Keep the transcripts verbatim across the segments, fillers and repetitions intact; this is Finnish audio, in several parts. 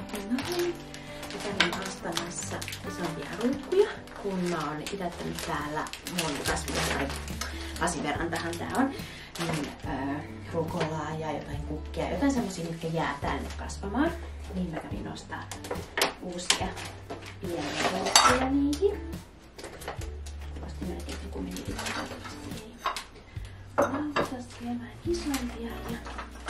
Noin. Mä kävin ostamassa isompia ruukkuja, kun mä oon idättänyt täällä mun kasviverran, lasiverran tähän tää on, niin äh, rukolaa ja jotain kukkia, jotain semmosia, mitkä jää tänne kasvamaan. Niin mä kävin ostaa uusia pieniä ruukkuja niihin. Ostin melkein joku meni yksi. Lautas vielä vähän isompia ja...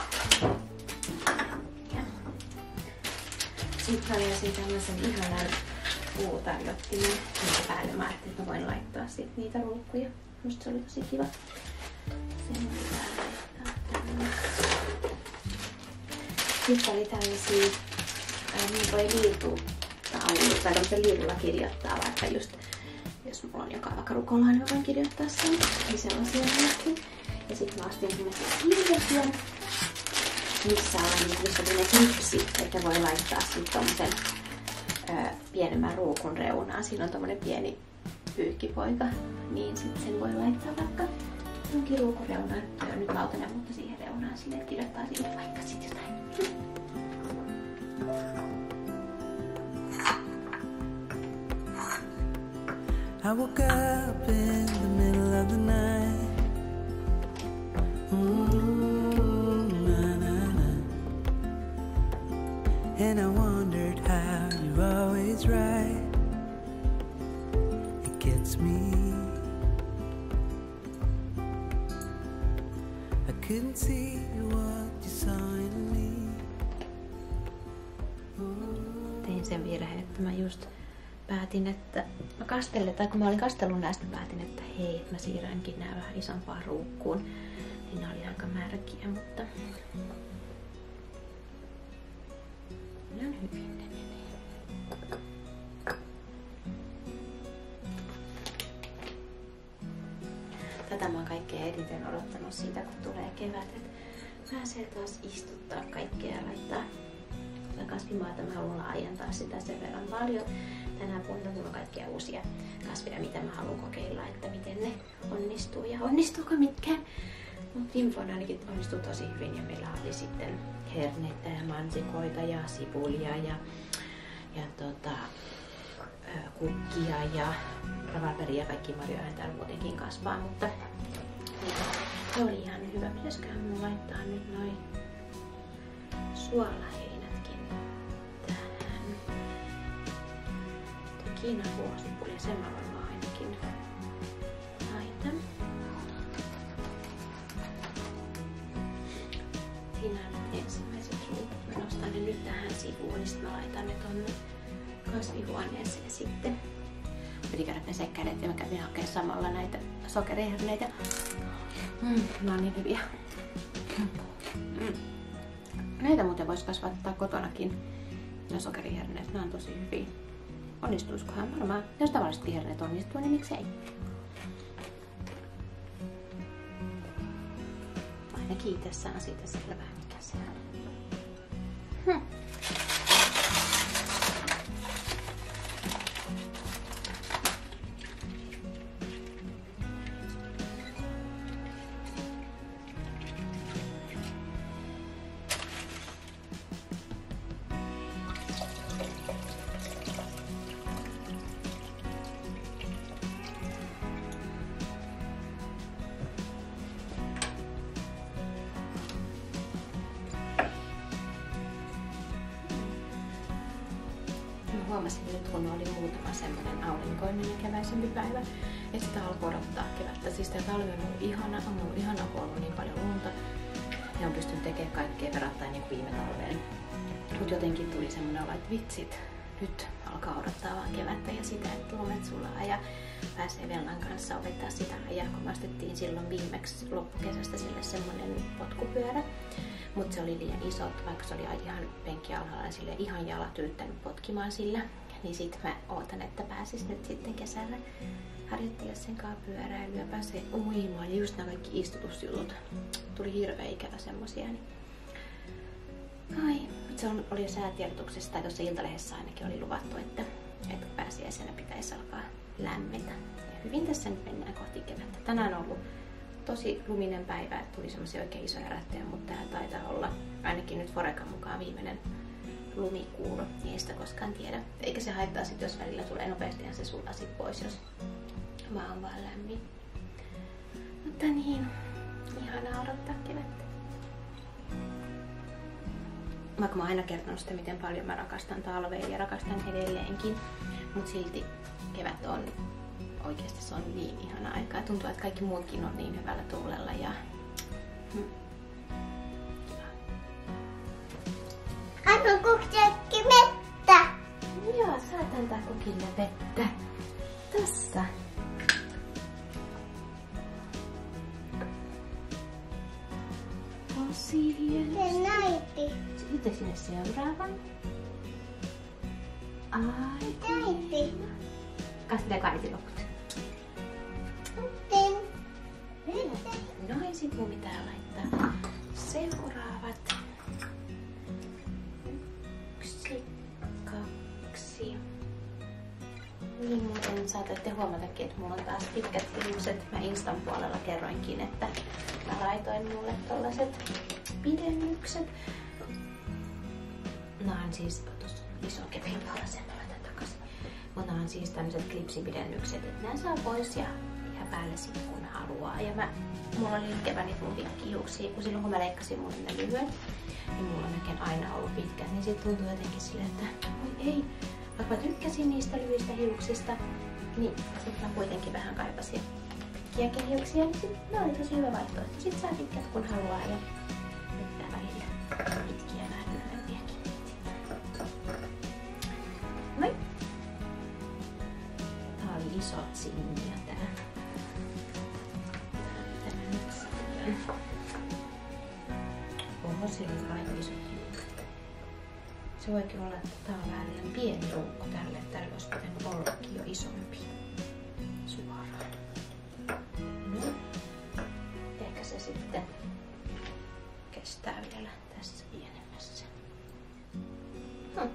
Sitten mä löysin tämmösen ihanan puutarjottimen, minkä päälle mä ajattelin, että mä voin laittaa sit niitä ruukkuja. Musta se oli tosi kiva. Sen pitää laittaa tänne. Sitten oli tällaisia, ää, niin voi liitutauluja, tai tämmöisen liitulla kirjoittaa, vaikka just, jos mulla on joka vaikka rukolaa, niin mä voin kirjoittaa sen. Eli sellaisia myöskin. Ja sitten mä ostin semmoisen kirjoittajan, missä on missä on klipsi, että voi laittaa sitten tommosen ää, pienemmän ruukun reunaan. Siinä on tommonen pieni pyykkipoika, niin sitten sen voi laittaa vaikka jonkin ruukun reunaan. Se on nyt lautanen, mutta siihen reunaan sinne kirjoittaa siihen vaikka sit jotain. I woke up in the middle of the night. Mm, na, na, na. And I wondered how you're always right. It gets me. I couldn't see what you saw in me. Mm. Tein sen virheen, että mä just päätin, että mä kastelen, tai kun mä olin kastellut näistä, päätin, että hei, mä siirränkin nää vähän isompaan ruukkuun. Niin nää oli aika märkiä, mutta ihan hyvin ne menee. Tätä mä oon kaikkea eniten odottanut siitä, kun tulee kevät, että pääsee taas istuttaa kaikkea ja laittaa kasvimaata. Mä haluan laajentaa sitä sen verran paljon. Tänä vuonna mulla on kaikkia uusia kasveja, mitä mä haluan kokeilla, että miten ne onnistuu ja onnistuuko mitkään. Mutta viime vuonna ainakin onnistui tosi hyvin ja meillä oli sitten herneitä ja mansikoita ja sipulia ja, ja tota, kukkia ja ravalperia ja kaikki marjoja täällä muutenkin kasvaa, mutta se oli ihan hyvä. Pitäisikään mun laittaa nyt noin suolaheinätkin tähän. Kiinan vuosipuli, sen mä varmaan ainakin laitan. Siinä on nyt ensimmäiset ruukut. Mä nostan ne nyt tähän sivuun, niin sit mä laitan ne tonne kasvihuoneeseen sitten. Piti käydä pesää kädet ja mä kävin hakemaan samalla näitä sokeriherneitä. Mm, ne on niin hyviä. Mm. Näitä muuten vois kasvattaa kotonakin. Ne sokeriherneet, ne on tosi hyviä. Onnistuiskohan varmaan? Jos tavallisesti herneet onnistuu, niin miksei? Ainakin itse saan siitä selvää, mikä se on. Hm. Huomasin nyt, kun oli muutama semmoinen aurinkoinen ja keväisempi päivä, että sitä alkoi odottaa kevättä. Siis tämä talvi on ollut ihana, on ollut ihana, kun on ollut niin paljon lunta ja on pystynyt tekemään kaikkea verrattain niin kuin viime talveen. Mutta jotenkin tuli semmoinen olo, että vitsit, nyt alkaa odottaa vaan kevättä ja sitä, että lumet sulaa ja pääsee Velnan kanssa opettaa sitä ajaa, kun me ostettiin silloin viimeksi loppukesästä sille semmoinen potkupyörä. Mutta se oli liian iso, vaikka se oli ihan penkki alhaalla ja sille ihan jalat yrittänyt potkimaan sillä. Niin sit mä ootan, että pääsis nyt sitten kesällä harjoittelemaan sen kanssa pyöräilyä ja pääsee uimaan. Ja just nämä kaikki istutusjutut. Tuli hirveä ikävä semmosia. Niin... Ai, se on, oli jo säätiedotuksessa, tai tuossa Iltalehdessä ainakin oli luvattu, että, että pääsiäisenä pitäisi alkaa lämmetä. Ja hyvin tässä nyt mennään kohti kevättä. Tänään on ollut tosi luminen päivä, tuli semmoisia oikein isoja rättejä, mutta tää taitaa olla ainakin nyt Forecan mukaan viimeinen lumikuuro, niin ei sitä koskaan tiedä. Eikä se haittaa sit, jos välillä tulee nopeasti ja se sulaa sit pois, jos maa on vaan lämmin. Mutta niin, ihanaa odottaa kevättä. Vaikka mä oon aina kertonut sitä, miten paljon mä rakastan talvea ja rakastan edelleenkin, mut silti kevät on oikeesti se on niin ihana aika. Tuntuu, että kaikki muutkin on niin hyvällä tuulella ja hmm. Anna kokkiakki vettä. Joo, saat antaa kokille vettä. Tossa. Tosi hieno. Se näytti. Sitten sinne seuraavan. Ai. Näytti. Kasvita kaikki loput. Sitten. Noin, sit mun pitää laittaa seuraavat. Yksi, kaksi. Niin muuten saatatte huomatakin, että mulla on taas pitkät hiukset. Mä Instan puolella kerroinkin, että mä laitoin mulle tollaset pidennykset. Nää on siis, tuossa iso kepin palasen, mä laitan takaisin. Mutta nää on siis tämmöset klipsipidennykset, että nää saa pois ja, ja päälle sit kun haluaa. Ja mä, mulla oli kevään niitä mun pikkihiuksia, kun silloin kun mä leikkasin mun ne lyhyen, niin mulla on oikein aina ollut pitkät, niin sit tuntuu jotenkin silleen, että oi ei, vaikka mä tykkäsin niistä lyhyistä hiuksista, niin sit mä kuitenkin vähän kaipasin pitkiäkin hiuksia, niin sit ne oli tosi hyvä vaihtoehto. Sit saa pitkät kun haluaa ja nyt välillä pitkiä vähän lyhyempiäkin. Noin. Tää oli iso sinja tää. Tämä nyt sitten. Oho, sillä on aika isot hiukset. Se voikin olla, että tää on vähän liian pieni ruukku tälle. Tällä olisi pitänyt ollakin jo isompi. Suoraan. No. Ehkä se sitten kestää vielä tässä pienemmässä. Hmm.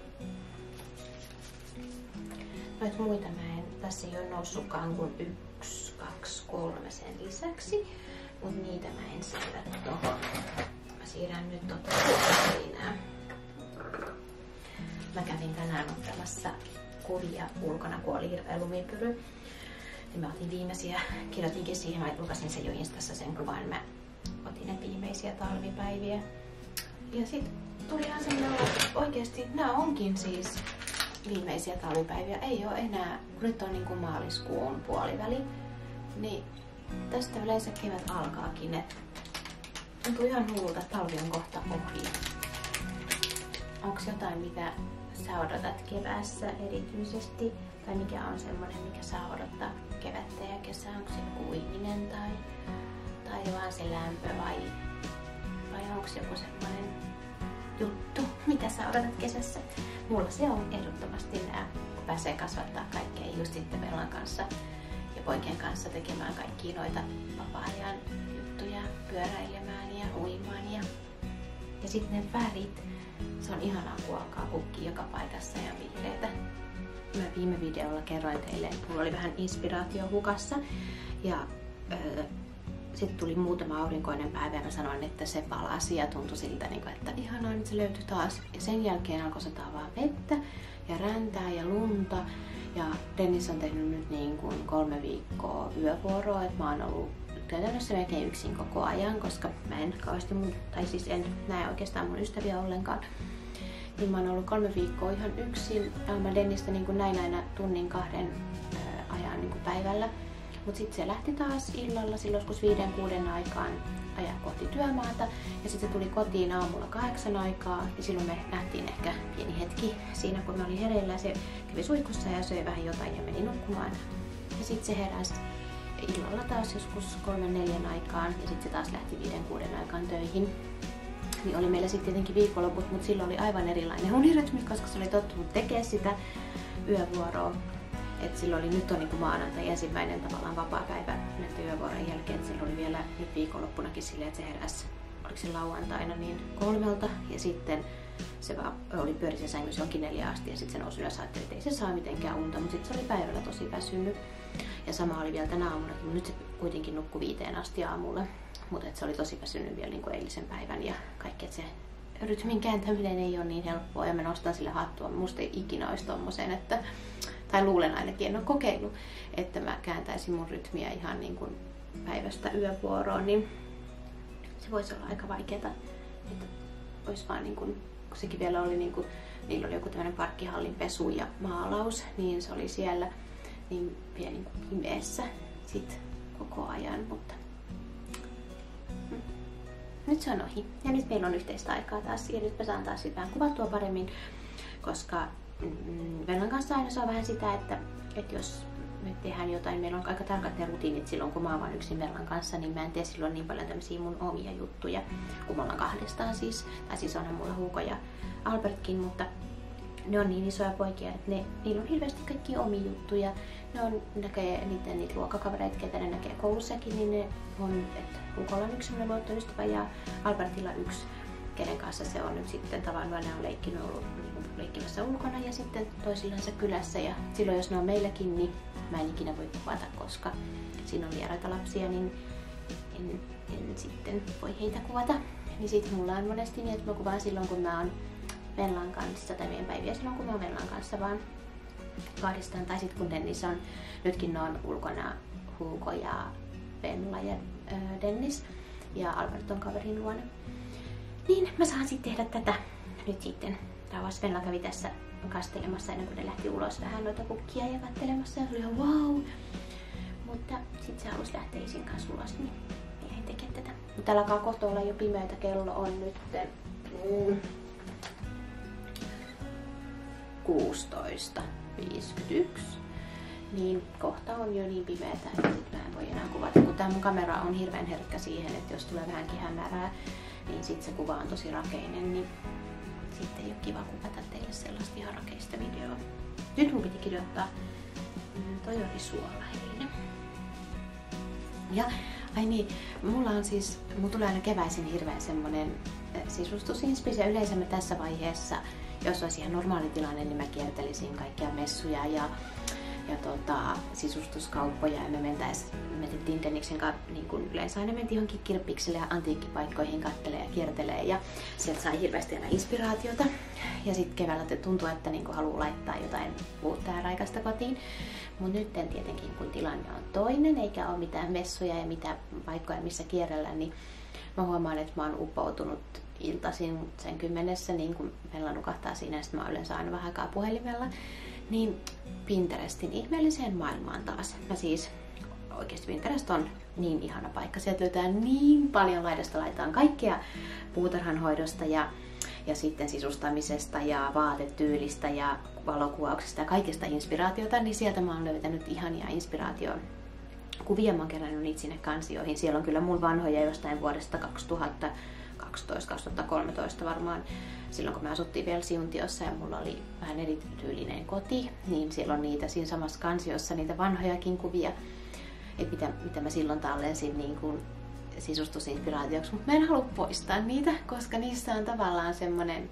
Noit muita mä en, tässä ei ole noussutkaan kuin yksi, kaksi, kolme sen lisäksi. Mut niitä mä en siirrä tohon. Mä siirrän nyt tota seinään. Mä kävin tänään ottamassa kuvia ulkona, kun oli hirveä lumipyry. Ja mä otin viimeisiä, kirjoitinkin siihen, mä lukasin sen jo Instassa sen kuvan. Mä otin ne viimeisiä talvipäiviä. Ja sit tuli ihan semmoinen, että oikeesti nää onkin siis viimeisiä talvipäiviä. Ei oo enää, kun nyt on niinku maaliskuun puoliväli. Niin tästä yleensä kevät alkaakin, et tuntuu ihan hullulta, että talvi on kohta ohi. Onks jotain, mitä sä odotat keväässä erityisesti? Tai mikä on semmonen, mikä saa odottaa kevättä ja kesää? Onko se joku uiminen tai, tai vaan se lämpö vai, vai onko joku semmonen juttu, mitä sä odotat kesässä? Mulla se on ehdottomasti nää, kun pääsee kasvattaa kaikkea just sitten Bellan kanssa ja poikien kanssa tekemään kaikkia noita vapaa-ajan juttuja, pyöräilemään ja uimaan ja, ja sitten ne värit. Se on ihanaa, kun alkaa kukkia joka paikassa ja vihreitä. Mä viime videolla kerroin teille, että mulla oli vähän inspiraatio hukassa. Ja öö, sitten tuli muutama aurinkoinen päivä ja mä sanoin, että se palasi ja tuntui siltä, että ihanaa, nyt se löytyi taas. Ja sen jälkeen alkoi sataa vaan vettä ja räntää ja lunta. Ja Dennis on tehnyt nyt niin kuin kolme viikkoa yövuoroa, että mä oon ollut käytännössä melkein yksin koko ajan, koska mä en kauheasti mun, tai siis en näe oikeastaan mun ystäviä ollenkaan. Niin mä oon ollut kolme viikkoa ihan yksin. Ja mä Dennistä niin kuin näin aina tunnin kahden ää, ajan niin kuin päivällä. Mut sit se lähti taas illalla silloin joskus viiden kuuden aikaan ajaa kohti työmaata. Ja sit se tuli kotiin aamulla kahdeksan aikaa. Ja silloin me nähtiin ehkä pieni hetki siinä, kun me oli hereillä. Se kävi suihkussa ja söi vähän jotain ja meni nukkumaan. Ja sit se heräsi illalla taas joskus kolmen neljän aikaan. Ja sit se taas lähti viiden kuuden aikaan töihin. Niin oli meillä sitten tietenkin viikonloput, mutta silloin oli aivan erilainen unirytmi, koska se oli tottunut tekemään sitä yövuoroa. Et silloin oli, nyt on niin maanantai ensimmäinen tavallaan vapaa-päivä näiden yövuoron jälkeen. Et silloin oli vielä nyt viikonloppunakin silleen, että se heräsi, oliko se lauantaina niin kolmelta. Ja sitten se vaan oli pyörissä sängyssä jonkin neljä asti ja sitten se nousi ylös ja ajatteli, että ei se saa mitenkään unta. Mutta sitten se oli päivällä tosi väsynyt. Ja sama oli vielä tänä aamuna, mutta nyt se kuitenkin nukkui viiteen asti aamulla. Mutta se oli tosi väsynyt vielä niin kuin eilisen päivän ja kaikki, että se rytmin kääntäminen ei ole niin helppoa ja mä nostan sille hattua. Musta ei ikinä olisi tommoseen, että, tai luulen ainakin, en ole kokeillut, että mä kääntäisin mun rytmiä ihan niin kuin päivästä yövuoroon, niin se voisi olla aika vaikeeta. Että olisi vaan niin kuin, kun sekin vielä oli niin kuin, niillä oli joku tämmöinen parkkihallin pesu ja maalaus, niin se oli siellä niin vielä niin kuin pimeässä sit koko ajan, mutta mm. nyt se on ohi. Ja nyt meillä on yhteistä aikaa taas ja nyt mä saan taas vähän kuvattua paremmin, koska mm, Vellan kanssa aina se on vähän sitä, että, että jos me tehdään jotain, meillä on aika tarkat ne rutiinit silloin, kun mä oon vaan yksin Vellan kanssa, niin mä en tee silloin niin paljon tämmöisiä mun omia juttuja, kun me ollaan kahdestaan siis. Tai siis onhan mulla Hugo ja Albertkin, mutta ne on niin isoja poikia, että ne, niillä on hirveästi kaikkia omia juttuja. Ne on, näkee niitä, niitä luokkakavereita, ketä ne näkee koulussakin, niin ne on, että Hugolla on yksi semmoinen luottoystävä ja Albertilla yksi, kenen kanssa se on nyt sitten tavannut ja ne on leikkinyt ollut niin leikkimässä ulkona ja sitten toisillansa kylässä. Ja silloin jos ne on meilläkin, niin mä en ikinä voi kuvata, koska siinä on vieraita lapsia, niin en, en sitten voi heitä kuvata. Niin sitten mulla on monesti niin, että mä kuvaan silloin, kun mä oon Vellan kanssa, tai meidän päiviä silloin, kun mä oon Vellan kanssa vaan kahdestaan. Tai sitten kun Dennis on, nytkin ne on ulkona Hugo ja Venla ja äh, Dennis ja Albert on kaverin luona. Niin mä saan sitten tehdä tätä nyt sitten. Rauhassa Venla kävi tässä kastelemassa ennen kuin ne lähti ulos vähän noita kukkia ja kattelemassa ja se oli ihan wow. Mutta sitten se halusi lähteä isin kanssa ulos, niin ei tekee tätä. Mutta täällä alkaa kohta olla jo pimeätä, kello on nyt mm, kuusitoista viisikymmentäyksi. Niin kohta on jo niin pimeätä, että sit mä en voi enää kuvata. Kun tää mun kamera on hirveän herkkä siihen, että jos tulee vähänkin hämärää, niin sit se kuva on tosi rakeinen, niin sitten ei ole kiva kuvata teille sellaista ihan rakeista videoa. Nyt mun piti kirjoittaa, toi oli suolainen. Ja ai niin, mulla on siis, mulla tulee aina keväisin hirveän semmonen sisustusinspis ja yleensä mä tässä vaiheessa, jos olisi ihan normaali tilanne, niin mä kiertelisin kaikkia messuja ja, ja tota, sisustuskauppoja ja me mentäis, me mentiin Denniksen kanssa, niin kuin yleensä aina mentiin johonkin kirppikselle ja antiikkipaikkoihin kattelee ja kiertelee ja sieltä sai hirveästi aina inspiraatiota. Ja sitten keväällä tuntuu, että niin kuin haluaa laittaa jotain uutta ja raikasta kotiin. Mutta nyt tietenkin, kun tilanne on toinen, eikä ole mitään messuja ja mitään paikkoja, missä kierrellä, niin mä huomaan, että mä oon upoutunut iltaisin sen kymmenessä, niin kun meillä nukahtaa siinä, ja sitten mä oon yleensä aina vähän aikaa puhelimella, niin Pinterestin ihmeelliseen maailmaan taas. Mä siis, oikeasti Pinterest on niin ihana paikka. Sieltä löytää niin paljon laidasta laitaan kaikkea puutarhanhoidosta ja, ja sitten sisustamisesta ja vaatetyylistä ja valokuvauksesta ja kaikesta inspiraatiota, niin sieltä mä oon löytänyt ihania inspiraatioon. Kuvia mä oon kerännyt niitä sinne kansioihin. Siellä on kyllä mun vanhoja jostain vuodesta kaksituhattakaksitoista kaksituhattakolmetoista varmaan. Silloin kun me asuttiin vielä Siuntiossa ja mulla oli vähän erityylinen koti, niin siellä on niitä siinä samassa kansiossa, niitä vanhojakin kuvia, että mitä, mitä mä silloin tallensin niin kuin sisustusinspiraatioksi. Mutta mä en halua poistaa niitä, koska niissä on tavallaan semmonen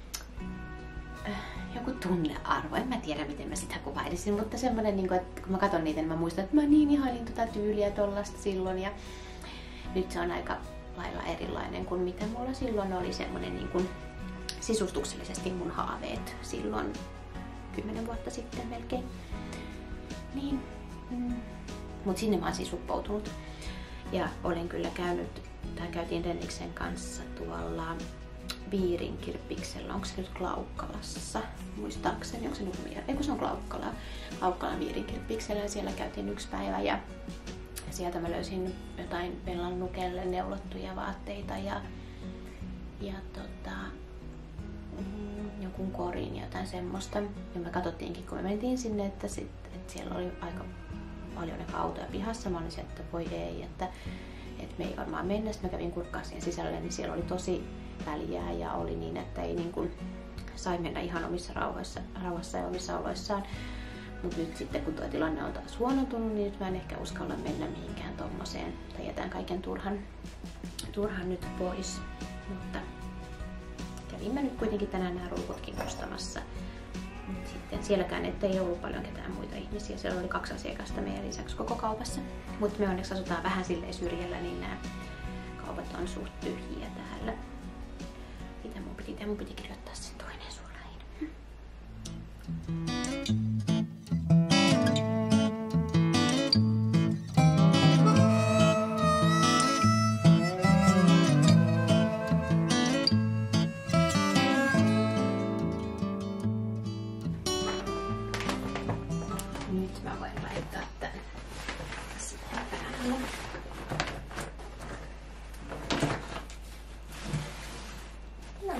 äh, joku tunnearvo. En mä tiedä, miten mä sitä kuvailisin, mutta semmonen, niin kuin, että kun mä katson niitä, niin mä muistan, että mä niin ihailin tota tyyliä tollasta silloin. Ja nyt se on aika lailla erilainen kuin mitä mulla silloin oli semmonen niin kuin sisustuksellisesti mun haaveet silloin kymmenen vuotta sitten melkein. Niin. Mm. Mut sinne mä oon siis uppoutunut. Ja olen kyllä käynyt, tai käytiin Denniksen kanssa tuolla Viirin kirppiksellä. Onko se nyt Klaukkalassa? Muistaakseni, onko se nyt Viirin? Eikö se on Klaukkala? Klaukkalan Viirin kirppiksellä ja siellä käytiin yksi päivä ja sieltä mä löysin jotain Vellan nukelle neulottuja vaatteita ja, ja tota, jonkun korin ja jotain semmoista. Ja me katsottiinkin, kun me mentiin sinne, että, sit, että siellä oli aika paljon autoja pihassa. Mä olin sieltä, että voi ei, että, että me ei varmaan mennä. Sitten mä kävin kurkkaa siihen sisälle, niin siellä oli tosi väljää ja oli niin, että ei niin kuin sai mennä ihan omissa rauhassa, rauhassa ja omissa oloissaan. Mutta nyt sitten, kun tuo tilanne on taas huonontunut, niin nyt mä en ehkä uskalla mennä mihinkään tommoseen. Tai jätän kaiken turhan, turhan nyt pois. Mutta kävin mä nyt kuitenkin tänään nämä ruukutkin ostamassa. Mut sitten sielläkään ettei ollut paljon ketään muita ihmisiä. Siellä oli kaksi asiakasta meidän lisäksi koko kaupassa. Mutta me onneksi asutaan vähän silleen syrjällä, niin nämä kaupat on suht tyhjiä täällä. Mitä mun piti tehdä, mun piti kirjoittaa sen toinen suolain. Nyt mä voin laittaa tän siihen päälle. No.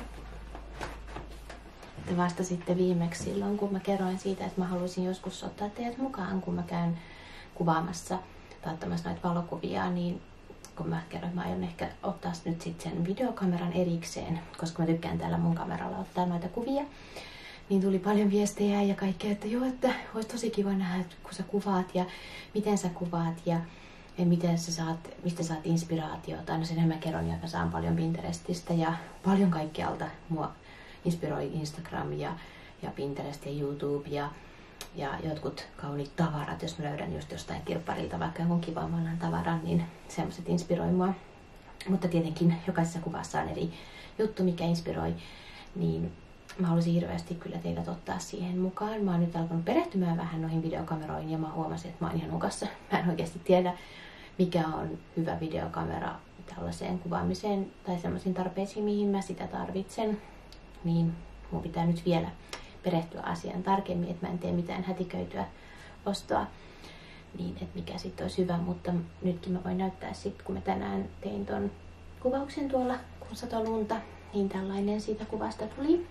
Te vastasitte viimeksi silloin, kun mä kerroin siitä, että mä haluaisin joskus ottaa teidät mukaan, kun mä käyn kuvaamassa tai ottamassa noita valokuvia, niin kun mä kerroin, että mä aion ehkä ottaa nyt sitten sen videokameran erikseen, koska mä tykkään täällä mun kameralla ottaa noita kuvia. Niin tuli paljon viestejä ja kaikkea, että joo, että olisi tosi kiva nähdä, kun sä kuvaat ja miten sä kuvaat ja, ja miten sä saat, mistä saat inspiraatiota. No senhän mä kerron, että mä saan paljon Pinterestistä ja paljon kaikkialta. Mua inspiroi Instagram ja, ja Pinterest ja YouTube ja, ja jotkut kauniit tavarat. Jos mä löydän just jostain kirpparilta vaikka jonkun kivaamman tavaran, niin semmoiset inspiroi mua. Mutta tietenkin jokaisessa kuvassa on eri juttu, mikä inspiroi. Niin mä haluaisin hirveästi kyllä teidät ottaa siihen mukaan. Mä oon nyt alkanut perehtymään vähän noihin videokameroihin ja mä huomasin, että mä oon ihan hukassa. Mä en oikeasti tiedä, mikä on hyvä videokamera tällaiseen kuvaamiseen tai sellaisiin tarpeisiin, mihin mä sitä tarvitsen. Niin mun pitää nyt vielä perehtyä asiaan tarkemmin, että mä en tee mitään hätiköityä ostoa. Niin, että mikä sitten olisi hyvä, mutta nytkin mä voin näyttää sitten, kun mä tänään tein ton kuvauksen tuolla, kun satoi lunta, niin tällainen siitä kuvasta tuli.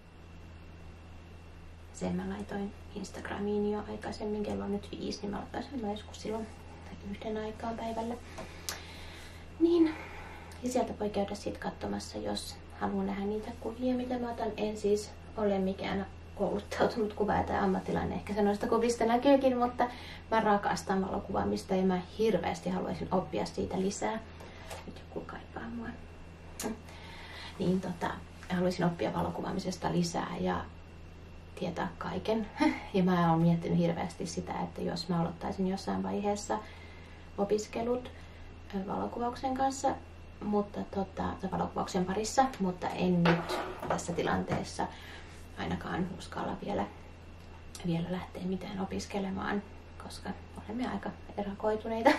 Sen mä laitoin Instagramiin jo aikaisemmin, kello on nyt viisi, niin mä laittaisin mä joskus silloin yhden aikaan päivällä. Niin, ja sieltä voi käydä sitten katsomassa, jos haluaa nähdä niitä kuvia, mitä mä otan. En siis ole mikään kouluttautunut kuvaaja tai ammattilainen, ehkä se noista kuvista näkyykin, mutta mä rakastan valokuvaamista ja mä hirveästi haluaisin oppia siitä lisää. Nyt joku kaipaa mua. Niin tota, haluaisin oppia valokuvaamisesta lisää ja tietää kaiken. Ja mä oon miettinyt hirveästi sitä, että jos mä aloittaisin jossain vaiheessa opiskelut valokuvauksen kanssa, mutta tota, valokuvauksen parissa, mutta en nyt tässä tilanteessa ainakaan uskalla vielä, vielä lähteä mitään opiskelemaan, koska olemme aika erakoituneita.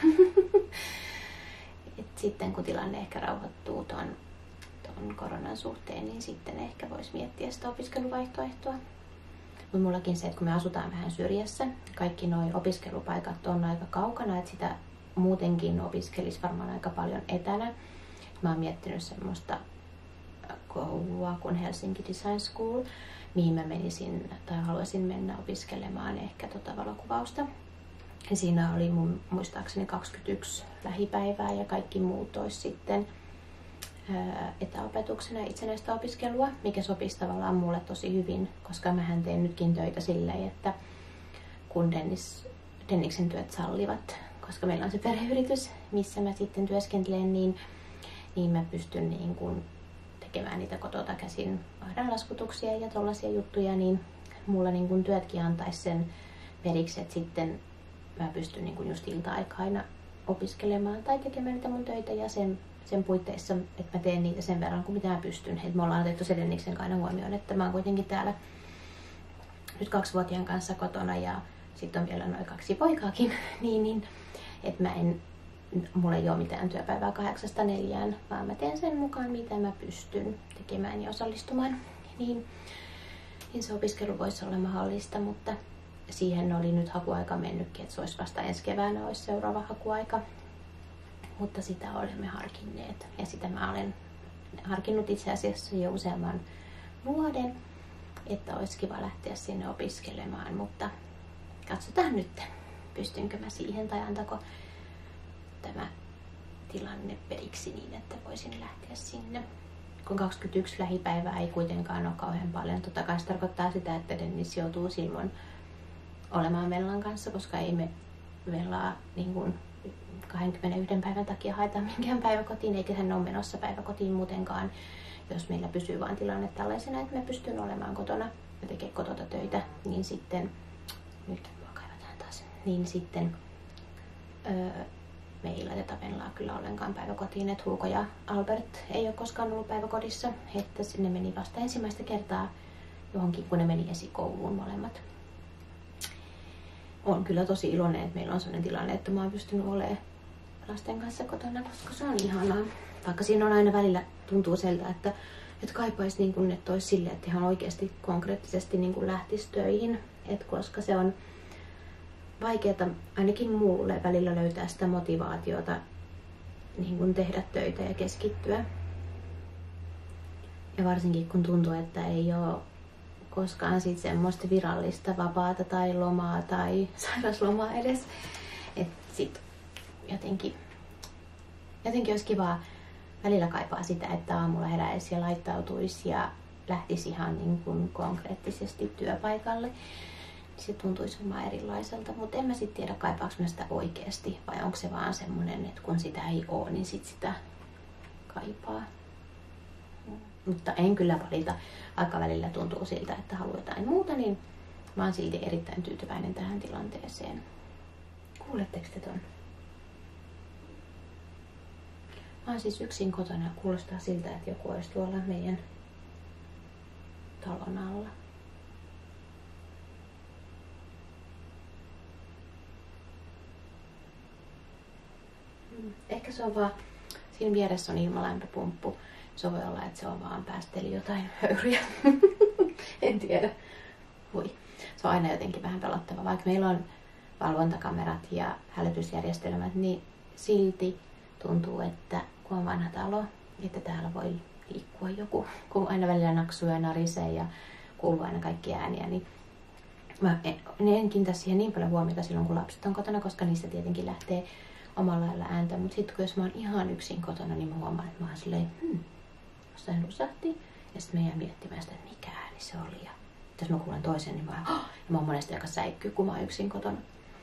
Et sitten kun tilanne ehkä rauhoittuu ton, ton koronan suhteen, niin sitten ehkä voisi miettiä sitä opiskeluvaihtoehtoa. Mutta mullakin se, että kun me asutaan vähän syrjässä, kaikki nuo opiskelupaikat on aika kaukana, että sitä muutenkin opiskelisi varmaan aika paljon etänä. Mä oon miettinyt semmoista koulua kuin Helsinki Design School, mihin mä menisin tai haluaisin mennä opiskelemaan ehkä tota valokuvausta. Ja siinä oli mun muistaakseni kaksikymmentäyksi lähipäivää ja kaikki muut olisi sitten etäopetuksena itsenäistä opiskelua, mikä sopisi tavallaan mulle tosi hyvin, koska mähän teen nytkin töitä silleen, että kun Dennis, Denniksen työt sallivat, koska meillä on se perheyritys, missä mä sitten työskentelen, niin, niin mä pystyn niin kun tekemään niitä kotota käsin laskutuksia ja tollaisia juttuja, niin mulla niin kun työtkin antaisi sen periksi, että sitten mä pystyn niin kun just ilta-aikaina opiskelemaan tai tekemään niitä mun töitä ja sen sen puitteissa, että mä teen niitä sen verran kuin mitä mä pystyn. Et me ollaan otettu Sedenniksen kanssa huomioon, että mä oon kuitenkin täällä nyt kaksivuotiaan kanssa kotona ja sitten on vielä noin kaksi poikaakin, niin, niin että mä en, mulla ei ole mitään työpäivää kahdeksasta neljään, vaan mä teen sen mukaan, mitä mä pystyn tekemään ja osallistumaan. Niin, niin se opiskelu voisi olla mahdollista, mutta siihen oli nyt hakuaika mennytkin, että se olisi vasta ensi keväänä olisi seuraava hakuaika. Mutta sitä olemme harkinneet ja sitä mä olen harkinnut itse asiassa jo useamman vuoden, että olisi kiva lähteä sinne opiskelemaan, mutta katsotaan nyt, pystynkö mä siihen tai antako tämä tilanne periksi niin, että voisin lähteä sinne. Kun kaksikymmentäyksi lähipäivää ei kuitenkaan ole kauhean paljon, totta kai se tarkoittaa sitä, että Dennis joutuu silloin olemaan Vellan kanssa, koska ei me Vellaa niin kuin kaksikymmentäyksi päivän takia haetaan minkään päiväkotiin, eikä hän ole menossa päiväkotiin muutenkaan, jos meillä pysyy vaan tilanne tällaisena, että me pystyn olemaan kotona ja tekemään kotota töitä, niin sitten, nyt mua kaivataan taas, niin sitten öö, me ei laiteta Venlaa kyllä ollenkaan päiväkotiin, että Hugo ja Albert ei ole koskaan ollut päiväkodissa, että sinne meni vasta ensimmäistä kertaa johonkin, kun ne meni esikouluun molemmat. Olen kyllä tosi iloinen, että meillä on sellainen tilanne, että mä oon pystynyt olemaan lasten kanssa kotona, koska se on ihanaa. Vaikka siinä on aina välillä tuntuu siltä, että, että kaipaisi niin kuin, että olisi silleen, että ihan oikeasti konkreettisesti niin kuin lähtisi töihin. Et koska se on vaikeaa ainakin mulle välillä löytää sitä motivaatiota niin kuin tehdä töitä ja keskittyä. Ja varsinkin kun tuntuu, että ei ole koskaan sit semmoista virallista vapaata tai lomaa tai sairaslomaa edes. Että sit jotenkin, jotenkin olisi kivaa välillä kaipaa sitä, että aamulla heräisi ja laittautuisi ja lähtisi ihan niin kuin konkreettisesti työpaikalle. Se tuntuisi varmaan erilaiselta, mutta en mä sitten tiedä, kaipaako mä sitä oikeasti vai onko se vaan semmoinen, että kun sitä ei ole, niin sit sitä kaipaa. Mutta en kyllä valita, vaikka välillä tuntuu siltä, että haluaa jotain muuta, niin mä oon silti erittäin tyytyväinen tähän tilanteeseen. Kuuletteko te ton? Mä oon siis yksin kotona ja kuulostaa siltä, että joku olisi tuolla meidän talon alla. Ehkä se on vaan, siinä vieressä on ilmalämpöpumppu. Se voi olla, että se on vaan päästeli jotain höyryjä. En tiedä. Hui. Se on aina jotenkin vähän pelottava. Vaikka meillä on valvontakamerat ja hälytysjärjestelmät, niin silti tuntuu, että kun on vanha talo, että täällä voi liikkua joku. Kun aina välillä naksuu ja narisee ja kuuluu aina kaikki ääniä, niin mä en, en kiinnitä siihen niin paljon huomiota silloin, kun lapset on kotona, koska niistä tietenkin lähtee omalla lailla ääntä. Mutta sitten kun jos mä oon ihan yksin kotona, niin mä huomaan, että mä oon silleen, hmm, jostain rusahti. Ja sitten mä jään miettimään sitä, että mikä ääni se oli. Ja jos mä kuulen toisen, niin mä oon, oh! Ja mä oon monesti aika säikkyy, kun mä oon yksin kotona.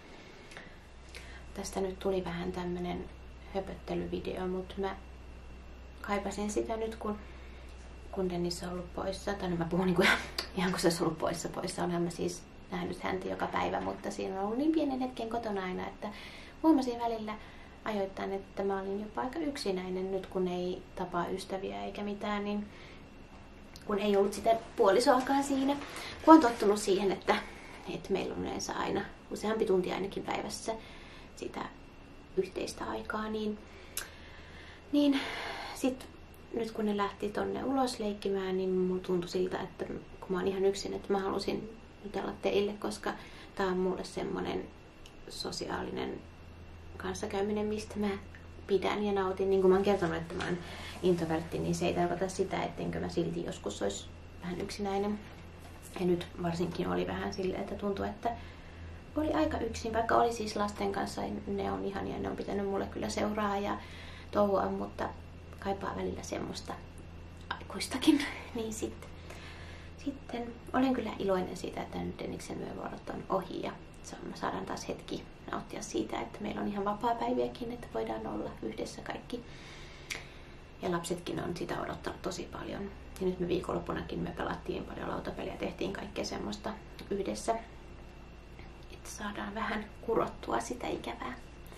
Tästä nyt tuli vähän tämmönen höpöttelyvideo, mutta mä kaipasin sitä nyt, kun, kun Dennis on ollut poissa. Tai mä puhun niin kuin, ihan kun se olisi ollut poissa poissa. Onhan mä siis nähnyt häntä joka päivä, mutta siinä on ollut niin pienen hetken kotona aina, että huomasin välillä ajoittain, että mä olin jopa aika yksinäinen nyt, kun ei tapaa ystäviä eikä mitään, niin kun ei ollut sitä puolisoakaan siinä. Kun on tottunut siihen, että, että meillä on yleensä aina useampi tunti ainakin päivässä sitä yhteistä aikaa, niin, niin sit nyt kun ne lähti tonne ulos leikkimään, niin mulla tuntui siltä, että kun mä oon ihan yksin, että mä halusin jutella teille, koska tää on mulle semmonen sosiaalinen kanssakäyminen, mistä mä pidän ja nautin. Niin kuin mä oon kertonut, että mä oon introvertti, niin se ei tarkoita sitä, ettenkö mä silti joskus olisi vähän yksinäinen. Ja nyt varsinkin oli vähän silleen, että tuntui, että oli aika yksin, vaikka oli siis lasten kanssa, ne on ihania, ne on pitänyt mulle kyllä seuraa ja touhua, mutta kaipaa välillä semmoista aikuistakin. Niin sitten, sitten olen kyllä iloinen siitä, että nyt Denniksen yövuorot on ohi ja saadaan taas hetki nauttia siitä, että meillä on ihan vapaapäiviäkin, että voidaan olla yhdessä kaikki. Ja lapsetkin on sitä odottanut tosi paljon. Ja nyt me viikonloppunakin me pelattiin paljon lautapeliä ja tehtiin kaikkea semmoista yhdessä, että saadaan vähän kurottua sitä ikävää.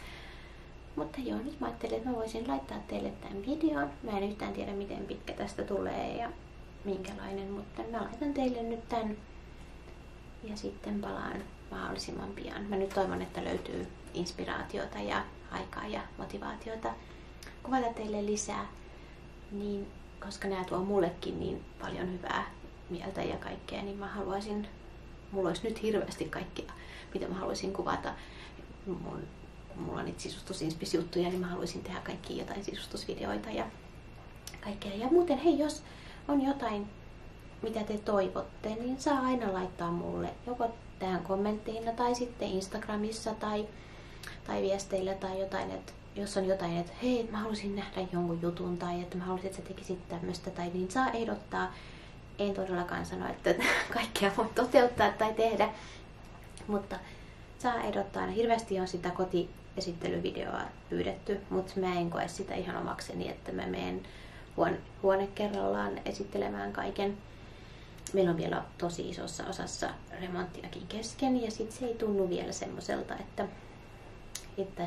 Mutta joo, nyt mä ajattelin, että mä voisin laittaa teille tämän videon. Mä en yhtään tiedä, miten pitkä tästä tulee ja minkälainen, mutta mä laitan teille nyt tämän ja sitten palaan mahdollisimman pian. Mä nyt toivon, että löytyy inspiraatiota ja aikaa ja motivaatiota kuvata teille lisää, niin, koska nämä tuo mullekin niin paljon hyvää mieltä ja kaikkea, niin mä haluaisin, mulla olisi nyt hirveästi kaikkea, mitä mä haluaisin kuvata. Mun, mulla on niitä sisustusinspisjuttuja, niin mä haluaisin tehdä kaikki jotain sisustusvideoita ja kaikkea. Ja muuten, hei, jos on jotain, mitä te toivotte, niin saa aina laittaa mulle joko tähän kommenttiin tai sitten Instagramissa tai, tai viesteillä tai jotain, että jos on jotain, että hei, mä haluaisin nähdä jonkun jutun tai että mä haluaisin, että sä tekisit tämmöistä tai niin saa ehdottaa. En todellakaan sano, että kaikkea voi toteuttaa tai tehdä, mutta saa ehdottaa. Hirveästi on sitä kotiesittelyvideoa pyydetty, mutta mä en koe sitä ihan omakseni, että mä menen huone, huone kerrallaan esittelemään kaiken. Meillä on vielä tosi isossa osassa remonttiakin kesken ja sit se ei tunnu vielä semmoiselta, että, että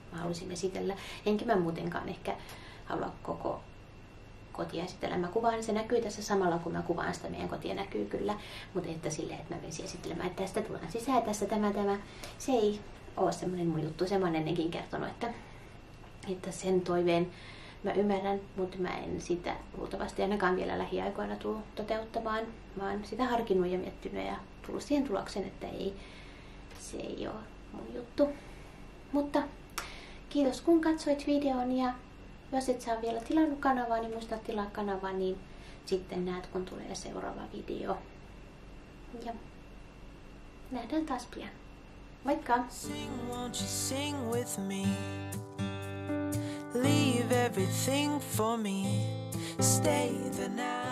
mä halusin esitellä. Enkä mä muutenkaan ehkä halua koko kotia esitellä. Mä kuvaan, se näkyy tässä samalla, kun mä kuvaan sitä, meidän kotia näkyy kyllä. Mutta että silleen, että mä menisin esittelemään, että tästä tullaan sisään, tässä tämä, tämä. Se ei ole semmoinen mun juttu. Se mä oon ennenkin kertonut, että, että sen toiveen mä ymmärrän, mutta mä en sitä luultavasti ainakaan vielä lähiaikoina tule toteuttamaan. Mä oon sitä harkinnut ja miettinyt ja tullut siihen tulokseen, että ei, se ei ole mun juttu. Mutta kiitos kun katsoit videon ja jos et saa vielä tilannut kanavaa, niin muista tilaa kanavaa, niin sitten näet kun tulee seuraava video. Ja nähdään taas pian. Moikka! Sing, won't you sing with me? Leave everything for me. Stay the night.